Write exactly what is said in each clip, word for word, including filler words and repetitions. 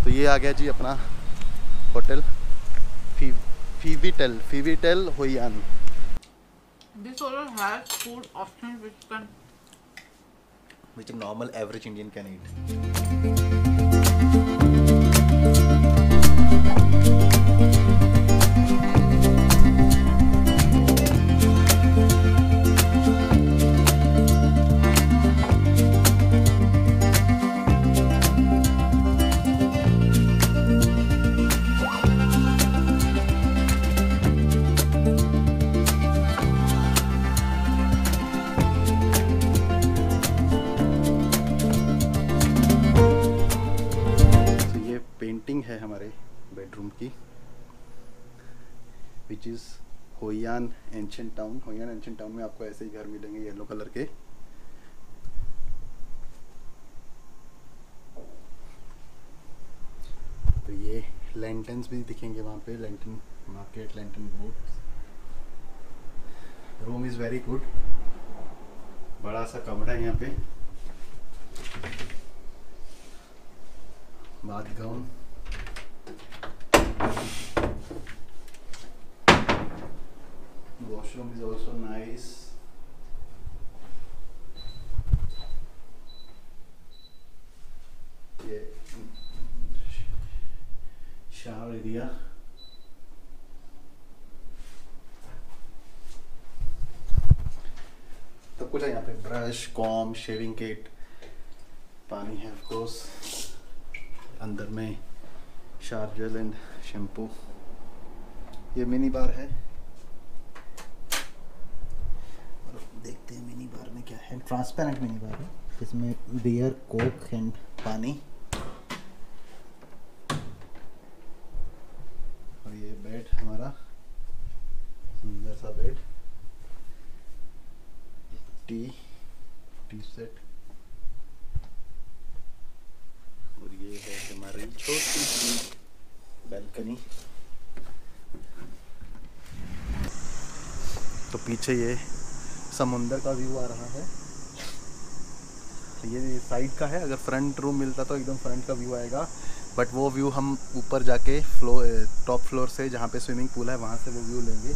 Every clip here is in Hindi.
तो ये आ गया जी अपना होटल फी फीवीटेल फीवीटेल Hoi An. This hotel has food options which can which a normal average Indian can eat. Painting है हमारे बेडरूम की, which is Hoi An ancient town. Hoi An ancient town में आपको ऐसे ही घर मिलेंगे येलो कलर के। तो ये लैंटर्न्स भी दिखेंगे वहाँ पे, lantern market, lantern board. Room is very good, बड़ा सा कमरा है यहाँ पे, bathroom, washroom is also nice. ये shower area, तो कुछ है यहाँ पे, ब्रश, कॉम, शेविंग किट, पानी है ऑफ कोर्स, अंदर में शावर जेल एंड शैम्पू। ये मिनी बार है, और देखते हैं मिनी बार में क्या है। ट्रांसपेरेंट मिनी बार है, इसमें बियर, कोक एंड पानी। और ये बेड हमारा, सुंदर सा बेड, टी टी सेट, और ये है हमारी छोटी सी बैल्कनी। तो पीछे ये समुंदर का व्यू आ रहा है, ये साइड का है। अगर फ्रंट रूम मिलता तो एकदम फ्रंट का व्यू आएगा, बट वो व्यू हम ऊपर जाके फ्लोर, टॉप फ्लोर से जहाँ पे स्विमिंग पूल है वहाँ से वो व्यू लेंगे।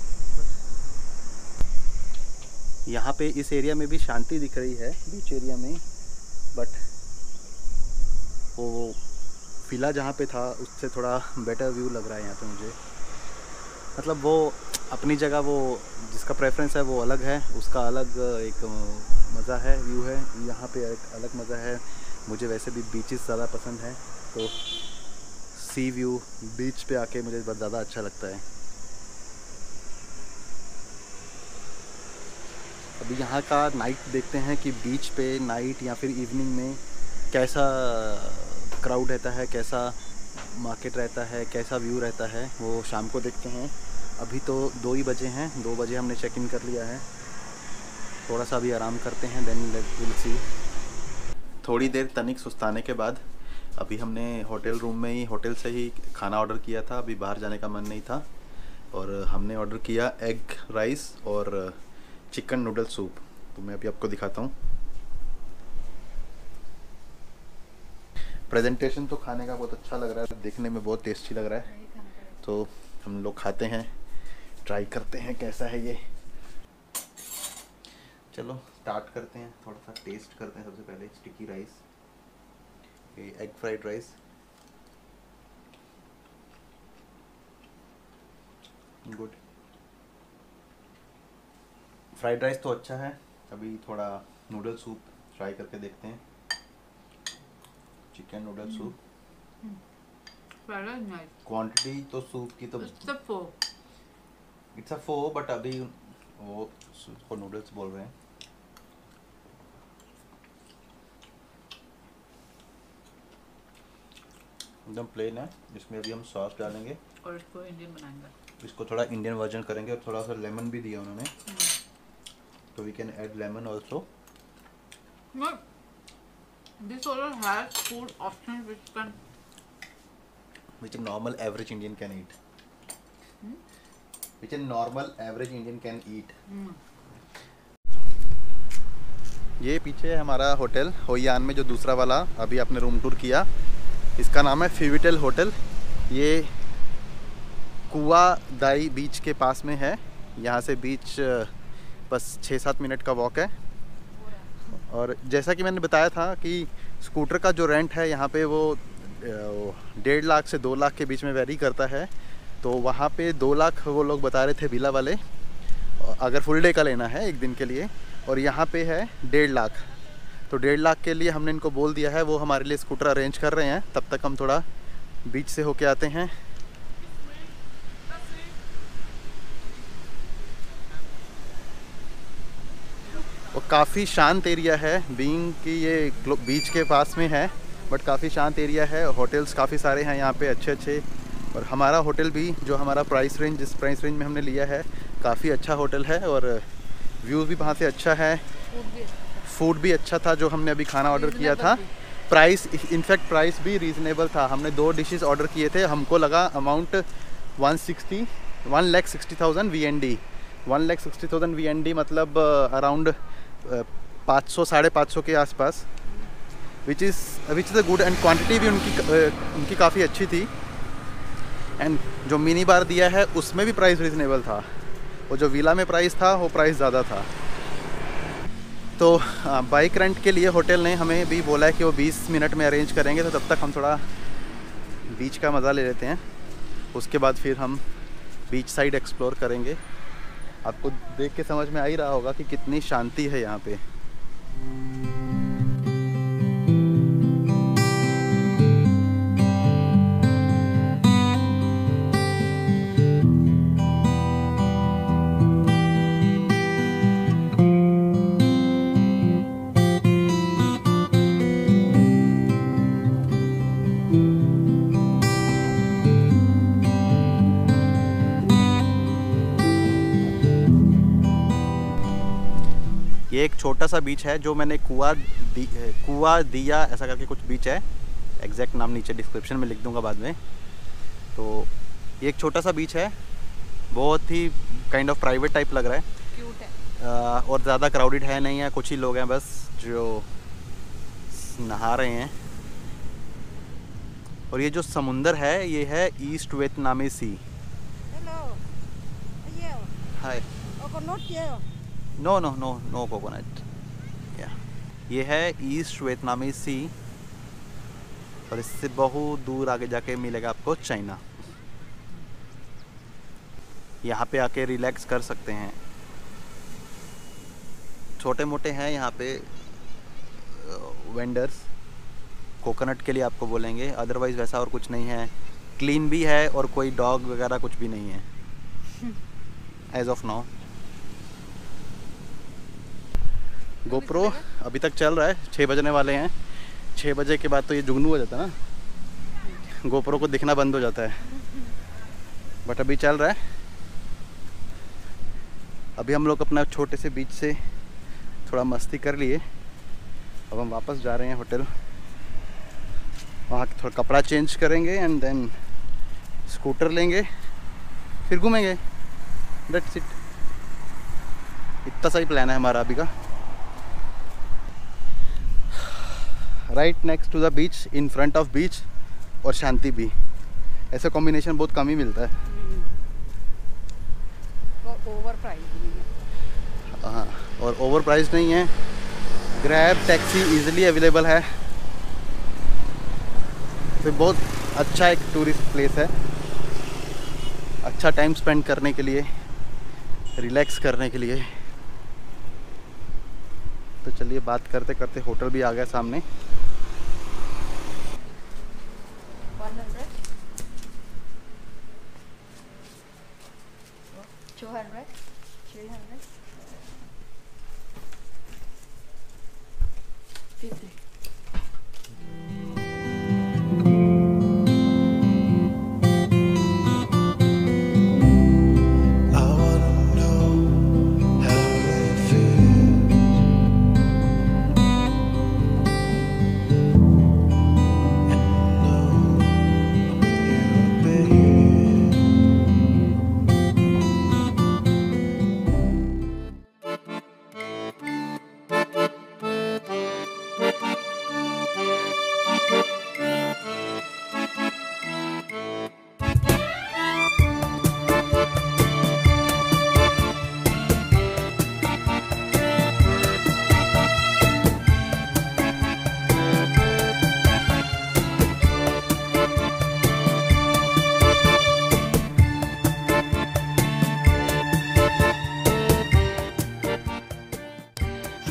यहाँ पे इस एरिया में भी शांति दिख रही है, बीच एरिया में, बट वो फिला जहाँ पे था उससे थोड़ा बेटर व्यू लग रहा है यहाँ पे मुझे। मतलब वो अपनी जगह, वो जिसका प्रेफरेंस है वो अलग है, उसका अलग एक मज़ा है, व्यू है। यहाँ पे एक अलग मज़ा है। मुझे वैसे भी बीचेस ज़्यादा पसंद है, तो सी व्यू, बीच पे आके मुझे बहुत ज़्यादा अच्छा लगता है। अभी यहाँ का नाइट देखते हैं कि बीच पे नाइट या फिर इवनिंग में कैसा क्राउड रहता है, कैसा मार्केट रहता है, कैसा व्यू रहता है, वो शाम को देखते हैं। अभी तो दो ही बजे हैं, दो बजे हमने चेक इन कर लिया है। थोड़ा सा अभी आराम करते हैं, देन लेट विल सी। थोड़ी देर तनिक सुस्ताने के बाद अभी हमने होटल रूम में ही, होटल से ही खाना ऑर्डर किया था। अभी बाहर जाने का मन नहीं था, और हमने ऑर्डर किया एग राइस और चिकन नूडल सूप। तो मैं अभी आपको दिखाता हूँ। प्रेजेंटेशन तो खाने का बहुत अच्छा लग रहा है, देखने में बहुत टेस्टी लग रहा है। तो हम लोग खाते हैं, ट्राई करते हैं कैसा है ये। चलो स्टार्ट करते हैं, थोड़ा सा टेस्ट करते हैं। सबसे पहले स्टिकी राइस, ये egg fried rice, good. Fried rice तो अच्छा है। अभी थोड़ा नूडल सूप ट्राई करके देखते हैं। चिकन नूडल सूप, क्वांटिटी तो सूप की तो इट्स अ फोर, बट अभी वो उसको नूडल्स बोल रहे हैं। एकदम प्लेन है। इसमें अभी हम सॉस डालेंगे और इसको इंडियन बनाएंगे। इसको थोड़ा इंडियन वर्जन करेंगे, और थोड़ा सा लेमन भी दिया उन्होंने, तो we can add lemon also. This hotel has food options which can which a normal average Indian can eat. hmm? which a normal average Indian can eat. hmm. ये पीछे है हमारा होटल होइयान में, जो दूसरा वाला अभी आपने रूम टूर किया। इसका नाम है फिविटेल होटल। ये कुआ दाई बीच के पास में है। यहाँ से बीच बस छः सात मिनट का वॉक है। और जैसा कि मैंने बताया था कि स्कूटर का जो रेंट है यहाँ पे वो डेढ़ लाख से दो लाख के बीच में वेरी करता है। तो वहाँ पे दो लाख वो लोग बता रहे थे विला वाले, अगर फुल डे का लेना है एक दिन के लिए, और यहाँ पे है डेढ़ लाख। तो डेढ़ लाख के लिए हमने इनको बोल दिया है, वो हमारे लिए स्कूटर अरेंज कर रहे हैं। तब तक हम थोड़ा बीच से होके आते हैं। और काफ़ी शांत एरिया है, बीइंग कि ये बीच के पास में है, बट काफ़ी शांत एरिया है। होटल्स काफ़ी सारे हैं यहाँ पे अच्छे अच्छे। और हमारा होटल भी, जो हमारा प्राइस रेंज, जिस प्राइस रेंज में हमने लिया है, काफ़ी अच्छा होटल है। और व्यू भी वहाँ से अच्छा है, फूड भी अच्छा था जो हमने अभी खाना ऑर्डर किया था। प्राइस, इनफैक्ट प्राइस भी रीज़नेबल था। हमने दो डिशेस ऑर्डर किए थे, हमको लगा amount one sixty one lakh sixty thousand V N D one lakh sixty thousand V N D मतलब अराउंड पाँच सौ साढ़े पाँच सौ के आसपास, which is which is a good. And quantity भी उनकी uh, उनकी काफ़ी अच्छी थी। एंड जो मिनी बार दिया है उसमें भी प्राइस रीज़नेबल था, और जो विला में प्राइस था वो प्राइस ज़्यादा था। तो बाइक रेंट के लिए होटल ने हमें भी बोला है कि वो बीस मिनट में अरेंज करेंगे। तो तब तक हम थोड़ा बीच का मज़ा ले लेते हैं, उसके बाद फिर हम बीच साइड एक्सप्लोर करेंगे। आपको देख के समझ में आ ही रहा होगा कि कितनी शांति है यहाँ पे। ये एक छोटा सा बीच है जो मैंने कुआ दी कुआ दिया ऐसा करके कुछ बीच है, एग्जैक्ट नाम नीचे डिस्क्रिप्शन में लिख दूंगा बाद में। तो ये एक छोटा सा बीच है, बहुत ही काइंड ऑफ प्राइवेट टाइप लग रहा है। क्यूट है। आ, और ज़्यादा क्राउडेड है नहीं है, कुछ ही लोग हैं बस जो नहा रहे हैं। और ये जो समुंदर है ये है east Vietnamese sea. Hi. No no no no coconut. या ये है ईस्ट वियतनामी सी, और इससे बहुत दूर आगे जाके मिलेगा आपको चाइना। यहाँ पे आके रिलैक्स कर सकते हैं। छोटे मोटे हैं यहाँ पे वेंडर्स, कोकोनट के लिए आपको बोलेंगे, अदरवाइज़ वैसा और कुछ नहीं है। क्लीन भी है और कोई डॉग वगैरह कुछ भी नहीं है एज ऑफ नाउ। गोप्रो अभी तक चल रहा है, छः बजने वाले हैं। छः बजे के बाद तो ये जुगनू हो जाता है ना, गोप्रो को दिखना बंद हो जाता है, बट अभी चल रहा है। अभी हम लोग अपना छोटे से बीच से थोड़ा मस्ती कर लिए, अब हम वापस जा रहे हैं होटल। वहाँ थोड़ा कपड़ा चेंज करेंगे एंड देन स्कूटर लेंगे, फिर घूमेंगे। That's it. इतना सही प्लान है हमारा अभी का। Right next to the beach, in front of beach, और शांति भी। ऐसा कॉम्बिनेशन बहुत कम ही मिलता है। ओवर प्राइस नहीं है। हाँ, और ओवर प्राइस नहीं है। ग्रैब टैक्सी इजीली अवेलेबल है। तो बहुत अच्छा एक टूरिस्ट प्लेस है, अच्छा टाइम स्पेंड करने के लिए, रिलैक्स करने के लिए। तो चलिए बात करते करते होटल भी आ गया सामने। two hundred, three hundred, fifty.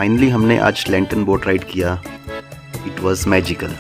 Finally हमने आज लैंटन बोट राइड किया। It was magical.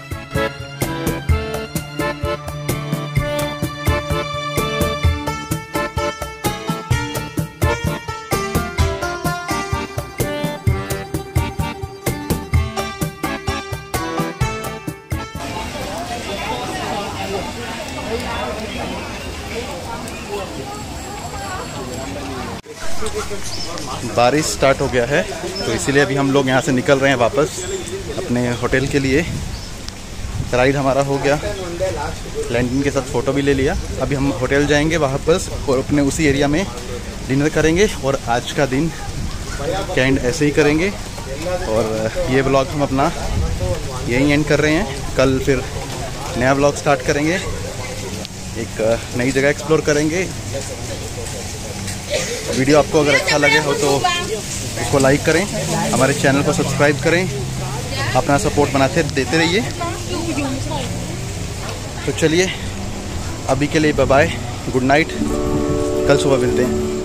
बारिश स्टार्ट हो गया है तो इसीलिए अभी हम लोग यहाँ से निकल रहे हैं वापस अपने होटल के लिए। राइड हमारा हो गया, लैंटन के साथ फ़ोटो भी ले लिया। अभी हम होटल जाएंगे वापस और अपने उसी एरिया में डिनर करेंगे और आज का दिन कैंड ऐसे ही करेंगे। और ये व्लॉग हम अपना यहीं एंड कर रहे हैं। कल फिर नया व्लॉग स्टार्ट करेंगे, एक नई जगह एक्सप्लोर करेंगे। वीडियो आपको अगर अच्छा लगे हो तो उसको लाइक करें, हमारे चैनल को सब्सक्राइब करें, अपना सपोर्ट बनाते देते रहिए। तो चलिए अभी के लिए बाय बाय, गुड नाइट, कल सुबह मिलते हैं।